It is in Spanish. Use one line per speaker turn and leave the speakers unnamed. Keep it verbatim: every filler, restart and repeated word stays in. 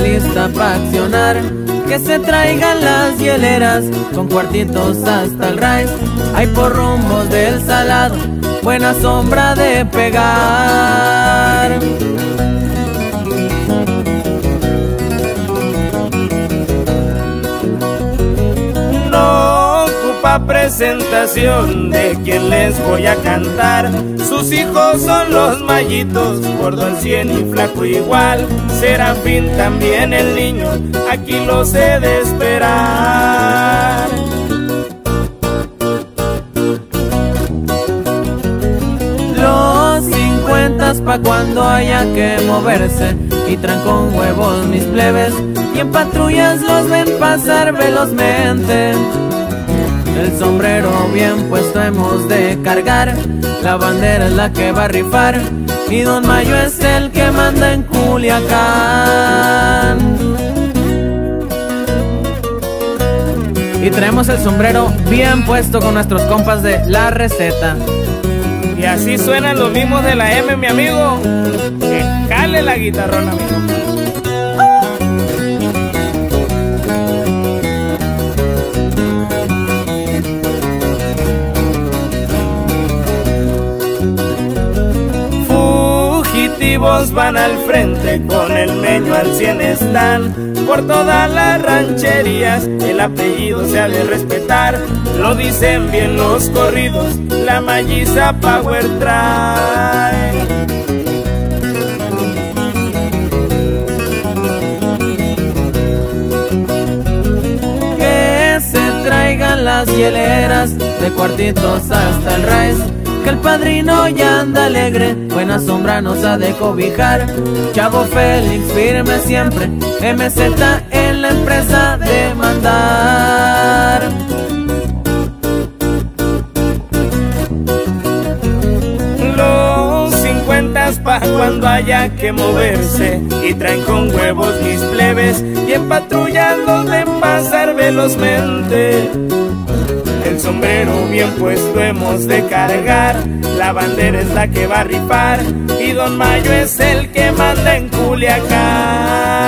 lista pa' accionar. Que se traigan las hieleras con cuartitos hasta el raíz. Hay por rumbos del Salado, buena sombra de pegar.
No ocupa presentación de quien les voy a cantar. Sus hijos son los Mayitos, gordo al cien y flaco igual. Serafín también el niño, aquí los he de esperar.
Los cincuentas pa' cuando haya que moverse, y traen con huevos mis plebes, y en patrullas los ven pasar velozmente. El sombrero bien puesto hemos de cargar, la bandera es la que va a rifar, y Don Mayo es el que manda en Culiacán. Y traemos el sombrero bien puesto con nuestros compas de La Receta.
Y así suenan los mismos de la M, mi amigo. Que cale la guitarrona, amigo. Fugitivos van al frente, con el meño al cien están. Por todas las rancherías el apellido se ha de respetar. Lo dicen bien los corridos, la Mayiza Power trae.
Que se traigan las hieleras de cuartitos hasta el raíz. Que el padrino ya anda alegre, buena sombra nos ha de cobijar. Chavo Félix firme siempre, M Z en la empresa de mandar.
Los cincuentas pa' cuando haya que moverse, y traen con huevos mis plebes, y en patrulla los de pasar velozmente. El sombrero bien puesto hemos de cargar, la bandera es la que va a rifar, y Don Mayo es el que manda en Culiacán.